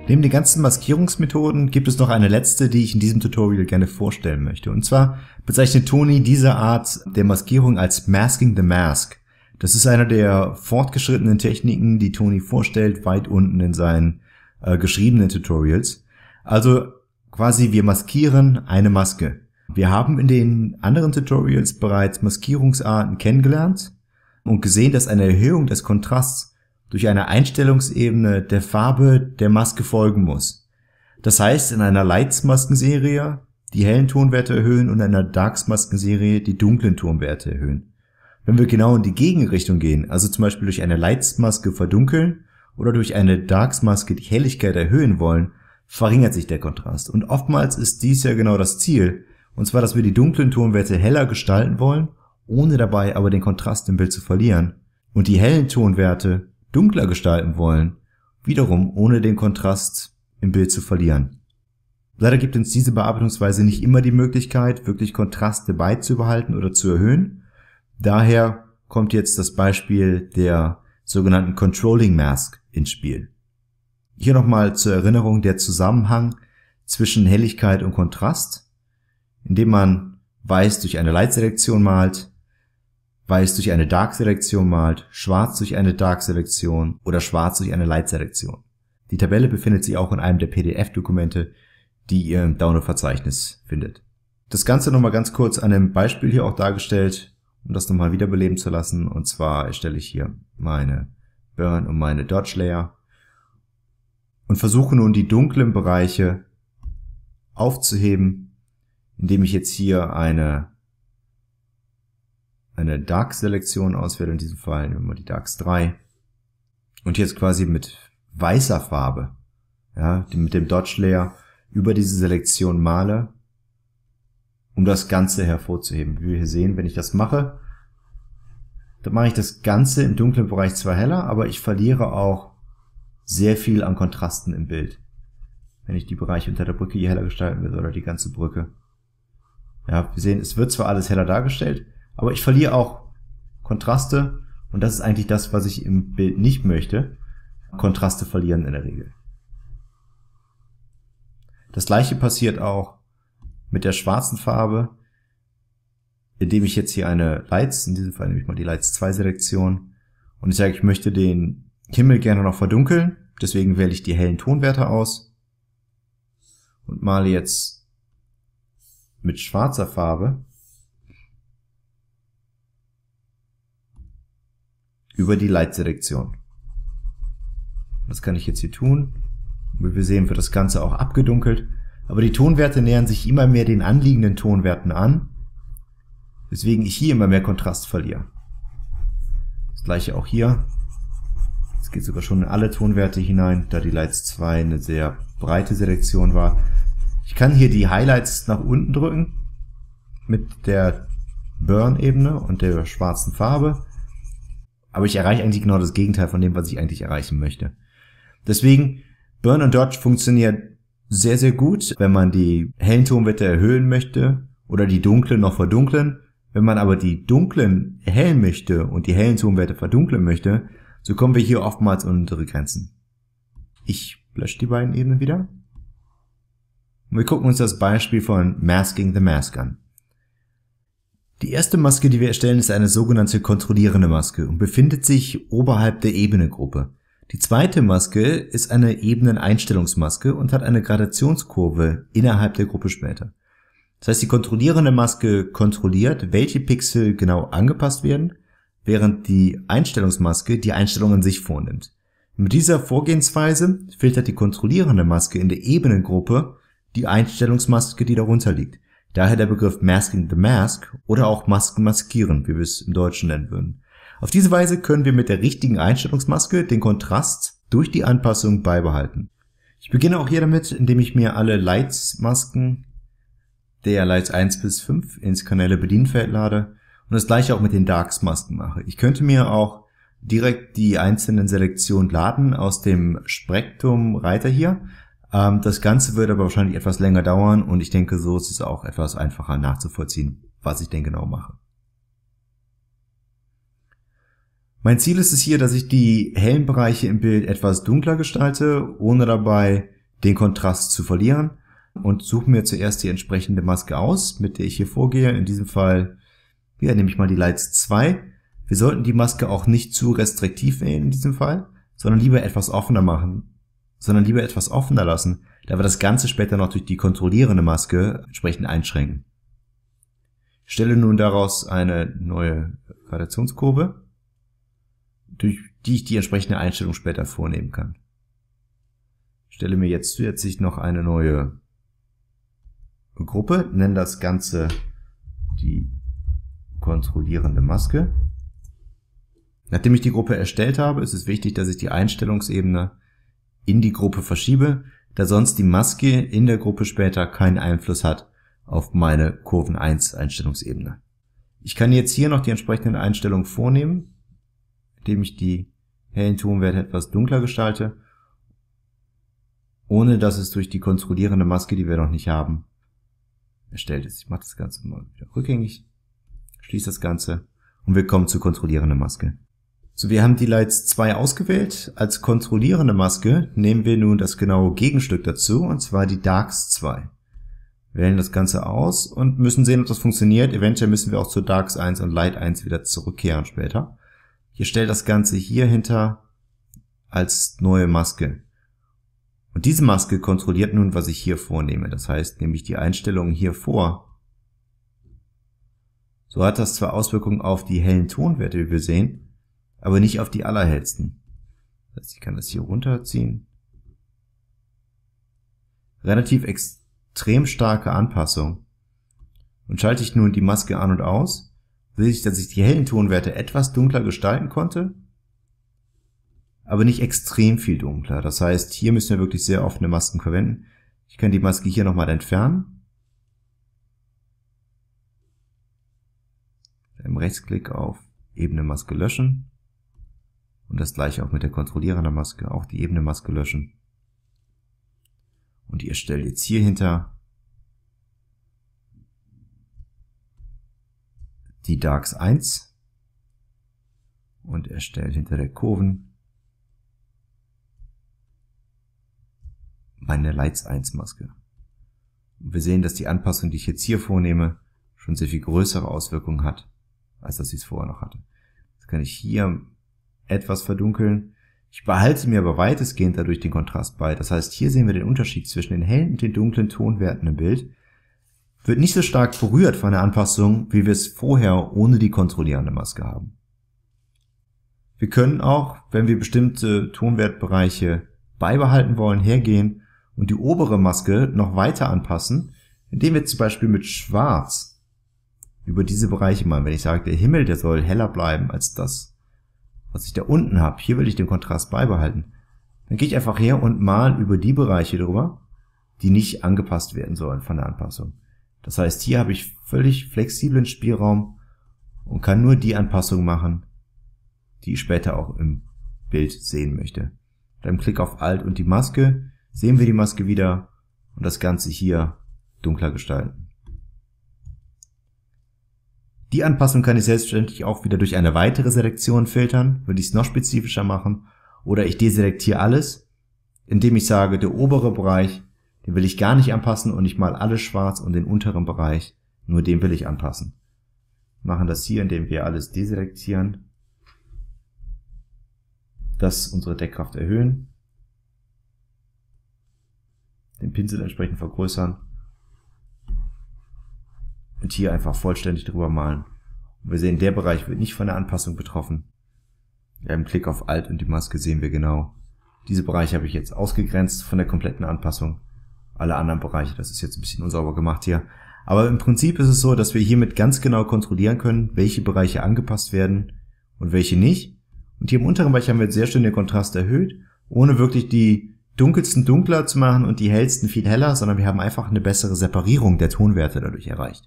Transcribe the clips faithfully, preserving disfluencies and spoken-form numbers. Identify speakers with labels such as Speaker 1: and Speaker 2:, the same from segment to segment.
Speaker 1: Neben den ganzen Maskierungsmethoden gibt es noch eine letzte, die ich in diesem Tutorial gerne vorstellen möchte. Und zwar bezeichnet Tony diese Art der Maskierung als Masking the Mask. Das ist eine der fortgeschrittenen Techniken, die Tony vorstellt, weit unten in seinen äh, geschriebenen Tutorials. Also quasi wir maskieren eine Maske. Wir haben in den anderen Tutorials bereits Maskierungsarten kennengelernt und gesehen, dass eine Erhöhung des Kontrasts durch eine Einstellungsebene der Farbe der Maske folgen muss. Das heißt, in einer Lights-Maskenserie die hellen Tonwerte erhöhen und in einer Darks-Maskenserie die dunklen Tonwerte erhöhen. Wenn wir genau in die Gegenrichtung gehen, also zum Beispiel durch eine Lights-Maske verdunkeln oder durch eine Darks-Maske die Helligkeit erhöhen wollen, verringert sich der Kontrast. Und oftmals ist dies ja genau das Ziel, und zwar, dass wir die dunklen Tonwerte heller gestalten wollen, ohne dabei aber den Kontrast im Bild zu verlieren. Und die hellen Tonwerte dunkler gestalten wollen, wiederum ohne den Kontrast im Bild zu verlieren. Leider gibt uns diese Bearbeitungsweise nicht immer die Möglichkeit, wirklich Kontraste beizubehalten oder zu erhöhen. Daher kommt jetzt das Beispiel der sogenannten Controlling Mask ins Spiel. Hier nochmal zur Erinnerung der Zusammenhang zwischen Helligkeit und Kontrast, indem man Weiß durch eine Light-Selektion malt, Weiß durch eine Dark-Selektion malt, Schwarz durch eine Dark-Selektion oder Schwarz durch eine Light-Selektion. Die Tabelle befindet sich auch in einem der P D F-Dokumente, die ihr im Download-Verzeichnis findet. Das Ganze nochmal ganz kurz an einem Beispiel hier auch dargestellt, um das nochmal wiederbeleben zu lassen. Und zwar erstelle ich hier meine Burn und meine Dodge Layer und versuche nun die dunklen Bereiche aufzuheben, indem ich jetzt hier eine eine Dark-Selektion auswähle, in diesem Fall nehmen wir die Darks drei und jetzt quasi mit weißer Farbe, ja, mit dem Dodge Layer über diese Selektion male, um das Ganze hervorzuheben. Wie wir hier sehen, wenn ich das mache, dann mache ich das Ganze im dunklen Bereich zwar heller, aber ich verliere auch sehr viel an Kontrasten im Bild. Wenn ich die Bereiche unter der Brücke hier heller gestalten will oder die ganze Brücke. Ja, wir sehen, es wird zwar alles heller dargestellt, aber ich verliere auch Kontraste und das ist eigentlich das, was ich im Bild nicht möchte. Kontraste verlieren in der Regel. Das gleiche passiert auch mit der schwarzen Farbe, indem ich jetzt hier eine Lights, in diesem Fall nehme ich mal die Lights zwei Selektion und ich sage, ich möchte den Himmel gerne noch verdunkeln, deswegen wähle ich die hellen Tonwerte aus und male jetzt mit schwarzer Farbe über die Light-Selektion. Das kann ich jetzt hier tun. Wie wir sehen, wird das Ganze auch abgedunkelt. Aber die Tonwerte nähern sich immer mehr den anliegenden Tonwerten an, weswegen ich hier immer mehr Kontrast verliere. Das gleiche auch hier. Es geht sogar schon in alle Tonwerte hinein, da die Lights zwei eine sehr breite Selektion war. Ich kann hier die Highlights nach unten drücken mit der Burn-Ebene und der schwarzen Farbe. Aber ich erreiche eigentlich genau das Gegenteil von dem, was ich eigentlich erreichen möchte. Deswegen, Burn und Dodge funktioniert sehr, sehr gut, wenn man die hellen Tonwerte erhöhen möchte oder die dunklen noch verdunkeln. Wenn man aber die dunklen erhellen möchte und die hellen Tonwerte verdunkeln möchte, so kommen wir hier oftmals an unsere Grenzen. Ich lösche die beiden Ebenen wieder. Und wir gucken uns das Beispiel von Masking the Mask an. Die erste Maske, die wir erstellen, ist eine sogenannte kontrollierende Maske und befindet sich oberhalb der Ebenengruppe. Die zweite Maske ist eine Ebeneneinstellungsmaske und hat eine Gradationskurve innerhalb der Gruppe später. Das heißt, die kontrollierende Maske kontrolliert, welche Pixel genau angepasst werden, während die Einstellungsmaske die Einstellung an sich vornimmt. Mit dieser Vorgehensweise filtert die kontrollierende Maske in der Ebenengruppe die Einstellungsmaske, die darunter liegt. Daher der Begriff Masking the Mask oder auch Masken maskieren, wie wir es im Deutschen nennen würden. Auf diese Weise können wir mit der richtigen Einstellungsmaske den Kontrast durch die Anpassung beibehalten. Ich beginne auch hier damit, indem ich mir alle Lights-Masken der Lights eins bis fünf ins Kanäle Bedienfeld lade und das gleiche auch mit den Darks-Masken mache. Ich könnte mir auch direkt die einzelnen Selektionen laden aus dem Spektrum-Reiter hier. Das Ganze wird aber wahrscheinlich etwas länger dauern und ich denke, so ist es auch etwas einfacher nachzuvollziehen, was ich denn genau mache. Mein Ziel ist es hier, dass ich die hellen Bereiche im Bild etwas dunkler gestalte, ohne dabei den Kontrast zu verlieren und suche mir zuerst die entsprechende Maske aus, mit der ich hier vorgehe. In diesem Fall, ja, nehme ich mal die Lights zwei. Wir sollten die Maske auch nicht zu restriktiv wählen in diesem Fall, sondern lieber etwas offener machen, sondern lieber etwas offener lassen, da wir das Ganze später noch durch die kontrollierende Maske entsprechend einschränken. Ich stelle nun daraus eine neue Gradationskurve, durch die ich die entsprechende Einstellung später vornehmen kann. Ich stelle mir jetzt zusätzlich noch eine neue Gruppe, nenne das Ganze die kontrollierende Maske. Nachdem ich die Gruppe erstellt habe, ist es wichtig, dass ich die Einstellungsebene in die Gruppe verschiebe, da sonst die Maske in der Gruppe später keinen Einfluss hat auf meine Kurven eins Einstellungsebene. Ich kann jetzt hier noch die entsprechenden Einstellungen vornehmen, indem ich die hellen Tonwerte etwas dunkler gestalte, ohne dass es durch die kontrollierende Maske, die wir noch nicht haben, erstellt ist. Ich mache das Ganze mal wieder rückgängig, schließe das Ganze und wir kommen zur kontrollierenden Maske. So, wir haben die Lights zwei ausgewählt. Als kontrollierende Maske nehmen wir nun das genaue Gegenstück dazu, und zwar die Darks zwei. Wir wählen das Ganze aus und müssen sehen, ob das funktioniert. Eventuell müssen wir auch zu Darks eins und Light eins wieder zurückkehren später. Ich stelle das Ganze hier hinter als neue Maske. Und diese Maske kontrolliert nun, was ich hier vornehme. Das heißt, nehme ich die Einstellungen hier vor. So hat das zwar Auswirkungen auf die hellen Tonwerte, wie wir sehen, aber nicht auf die allerhellsten. Das heißt, ich kann das hier runterziehen. Relativ extrem starke Anpassung. Und schalte ich nun die Maske an und aus, sehe ich, dass ich die hellen Tonwerte etwas dunkler gestalten konnte, aber nicht extrem viel dunkler. Das heißt, hier müssen wir wirklich sehr offene Masken verwenden. Ich kann die Maske hier nochmal entfernen. Mit einem Rechtsklick auf Ebene Maske löschen. Und das gleiche auch mit der kontrollierenden Maske, auch die Ebene Maske löschen. Und ihr stellt jetzt hier hinter die Darks eins und erstellt hinter der Kurven meine Lights eins Maske. Und wir sehen, dass die Anpassung, die ich jetzt hier vornehme, schon sehr viel größere Auswirkungen hat, als dass ich es vorher noch hatte. Jetzt kann ich hier etwas verdunkeln. Ich behalte mir aber weitestgehend dadurch den Kontrast bei. Das heißt, hier sehen wir den Unterschied zwischen den hellen und den dunklen Tonwerten im Bild. Wird nicht so stark berührt von der Anpassung, wie wir es vorher ohne die kontrollierende Maske haben. Wir können auch, wenn wir bestimmte Tonwertbereiche beibehalten wollen, hergehen und die obere Maske noch weiter anpassen, indem wir zum Beispiel mit Schwarz über diese Bereiche malen. Wenn ich sage, der Himmel, der soll heller bleiben als das, was ich da unten habe, hier will ich den Kontrast beibehalten, dann gehe ich einfach her und mal über die Bereiche drüber, die nicht angepasst werden sollen von der Anpassung. Das heißt, hier habe ich völlig flexiblen Spielraum und kann nur die Anpassung machen, die ich später auch im Bild sehen möchte. Mit einem Klick auf Alt und die Maske sehen wir die Maske wieder und das Ganze hier dunkler gestalten. Die Anpassung kann ich selbstverständlich auch wieder durch eine weitere Selektion filtern, würde ich es noch spezifischer machen, oder ich deselektiere alles, indem ich sage, der obere Bereich, den will ich gar nicht anpassen und ich mal alles schwarz und den unteren Bereich, nur den will ich anpassen. Wir machen das hier, indem wir alles deselektieren, das unsere Deckkraft erhöhen, den Pinsel entsprechend vergrößern und hier einfach vollständig drüber malen. Und wir sehen, der Bereich wird nicht von der Anpassung betroffen. Mit einem Klick auf Alt und die Maske sehen wir genau, diese Bereiche habe ich jetzt ausgegrenzt von der kompletten Anpassung. Alle anderen Bereiche, das ist jetzt ein bisschen unsauber gemacht hier. Aber im Prinzip ist es so, dass wir hiermit ganz genau kontrollieren können, welche Bereiche angepasst werden und welche nicht. Und hier im unteren Bereich haben wir jetzt sehr schön den Kontrast erhöht, ohne wirklich die dunkelsten dunkler zu machen und die hellsten viel heller, sondern wir haben einfach eine bessere Separierung der Tonwerte dadurch erreicht.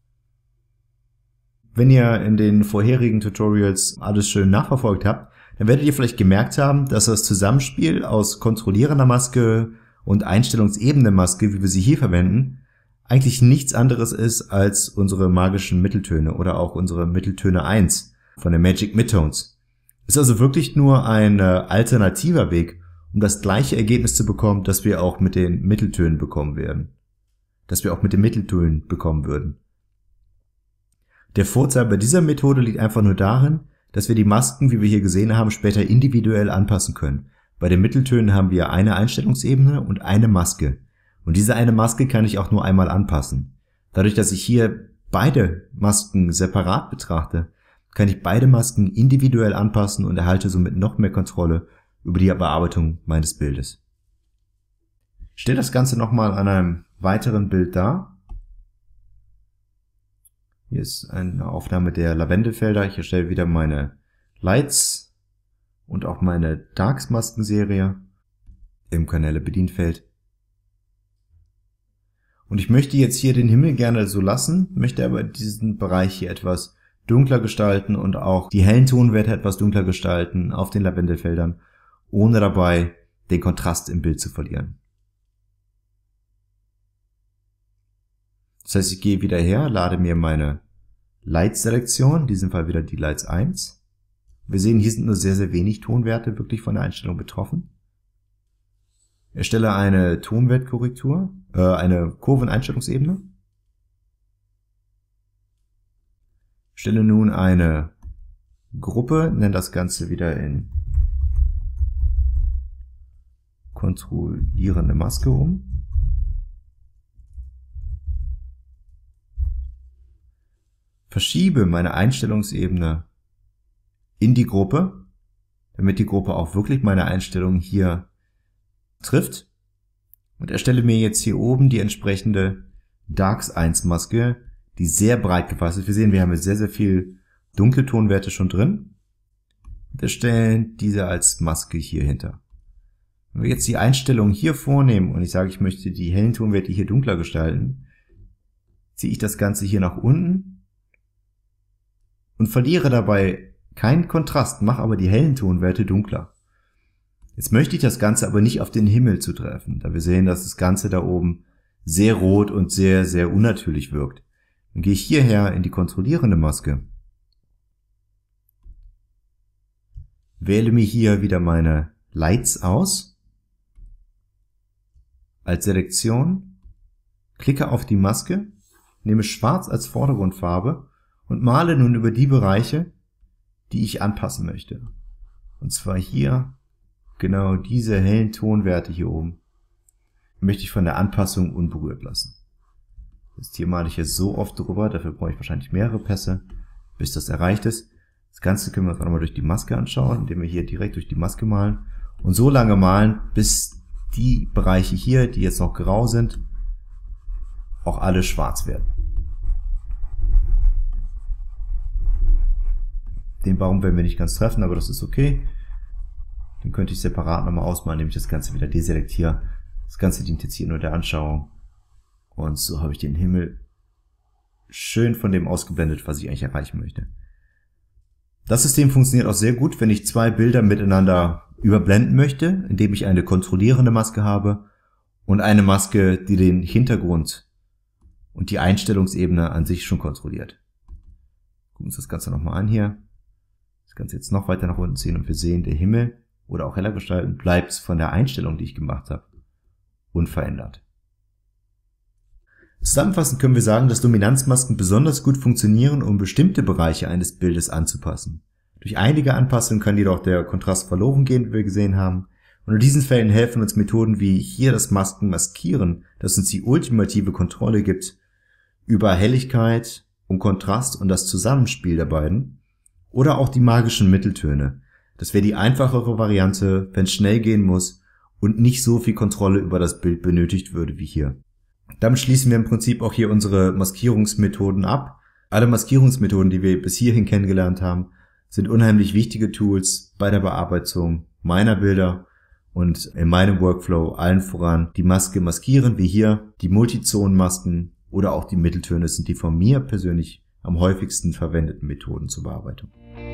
Speaker 1: Wenn ihr in den vorherigen Tutorials alles schön nachverfolgt habt, dann werdet ihr vielleicht gemerkt haben, dass das Zusammenspiel aus kontrollierender Maske und Einstellungsebene Maske, wie wir sie hier verwenden, eigentlich nichts anderes ist als unsere magischen Mitteltöne oder auch unsere Mitteltöne eins von den Magic Midtones. Ist also wirklich nur ein alternativer Weg, um das gleiche Ergebnis zu bekommen, das wir auch mit den Mitteltönen bekommen werden. Das wir auch mit den Mitteltönen bekommen würden. Der Vorteil bei dieser Methode liegt einfach nur darin, dass wir die Masken, wie wir hier gesehen haben, später individuell anpassen können. Bei den Mitteltönen haben wir eine Einstellungsebene und eine Maske. Und diese eine Maske kann ich auch nur einmal anpassen. Dadurch, dass ich hier beide Masken separat betrachte, kann ich beide Masken individuell anpassen und erhalte somit noch mehr Kontrolle über die Bearbeitung meines Bildes. Ich stelle das Ganze nochmal an einem weiteren Bild dar. Hier ist eine Aufnahme der Lavendelfelder. Ich erstelle wieder meine Lights und auch meine Darks Maskenserie im Kanäle Bedienfeld. Und ich möchte jetzt hier den Himmel gerne so lassen, möchte aber diesen Bereich hier etwas dunkler gestalten und auch die hellen Tonwerte etwas dunkler gestalten auf den Lavendelfeldern, ohne dabei den Kontrast im Bild zu verlieren. Das heißt, ich gehe wieder her, lade mir meine Lights-Selektion, in diesem Fall wieder die Lights eins. Wir sehen, hier sind nur sehr, sehr wenig Tonwerte wirklich von der Einstellung betroffen. Erstelle eine Tonwertkorrektur, äh, eine Kurveneinstellungsebene. Stelle nun eine Gruppe, nenne das Ganze wieder in kontrollierende Maske um. Verschiebe meine Einstellungsebene in die Gruppe, damit die Gruppe auch wirklich meine Einstellungen hier trifft. Und erstelle mir jetzt hier oben die entsprechende Darks eins Maske, die sehr breit gefasst ist. Wir sehen, wir haben jetzt sehr, sehr viel dunkle Tonwerte schon drin. Und erstellen diese als Maske hier hinter. Wenn wir jetzt die Einstellung hier vornehmen und ich sage, ich möchte die hellen Tonwerte hier dunkler gestalten, ziehe ich das Ganze hier nach unten und verliere dabei keinen Kontrast, mache aber die hellen Tonwerte dunkler. Jetzt möchte ich das Ganze aber nicht auf den Himmel zutreffen, da wir sehen, dass das Ganze da oben sehr rot und sehr, sehr unnatürlich wirkt. Dann gehe ich hierher in die kontrollierende Maske, wähle mir hier wieder meine Lights aus als Selektion, klicke auf die Maske, nehme Schwarz als Vordergrundfarbe und male nun über die Bereiche, die ich anpassen möchte. Und zwar hier genau diese hellen Tonwerte hier oben möchte ich von der Anpassung unberührt lassen. Das hier male ich jetzt so oft drüber, dafür brauche ich wahrscheinlich mehrere Pässe, bis das erreicht ist. Das Ganze können wir uns auch nochmal durch die Maske anschauen, indem wir hier direkt durch die Maske malen und so lange malen, bis die Bereiche hier, die jetzt noch grau sind, auch alle schwarz werden. Den Baum werden wir nicht ganz treffen, aber das ist okay. Den könnte ich separat nochmal ausmalen, indem ich das Ganze wieder deselektiere. Das Ganze dient jetzt hier nur der Anschauung. Und so habe ich den Himmel schön von dem ausgeblendet, was ich eigentlich erreichen möchte. Das System funktioniert auch sehr gut, wenn ich zwei Bilder miteinander überblenden möchte, indem ich eine kontrollierende Maske habe und eine Maske, die den Hintergrund und die Einstellungsebene an sich schon kontrolliert. Gucken wir uns das Ganze nochmal an hier. Das Ganze jetzt noch weiter nach unten ziehen und wir sehen, der Himmel oder auch heller gestalten bleibt von der Einstellung, die ich gemacht habe, unverändert. Zusammenfassend können wir sagen, dass Dominanzmasken besonders gut funktionieren, um bestimmte Bereiche eines Bildes anzupassen. Durch einige Anpassungen kann jedoch der Kontrast verloren gehen, wie wir gesehen haben. Und in diesen Fällen helfen uns Methoden wie hier das Masken maskieren, das uns die ultimative Kontrolle gibt über Helligkeit und Kontrast und das Zusammenspiel der beiden. Oder auch die magischen Mitteltöne. Das wäre die einfachere Variante, wenn es schnell gehen muss und nicht so viel Kontrolle über das Bild benötigt würde wie hier. Damit schließen wir im Prinzip auch hier unsere Maskierungsmethoden ab. Alle Maskierungsmethoden, die wir bis hierhin kennengelernt haben, sind unheimlich wichtige Tools bei der Bearbeitung meiner Bilder und in meinem Workflow allen voran die Maske maskieren, wie hier die Multizonenmasken oder auch die Mitteltöne sind die von mir persönlich am häufigsten verwendeten Methoden zur Bearbeitung.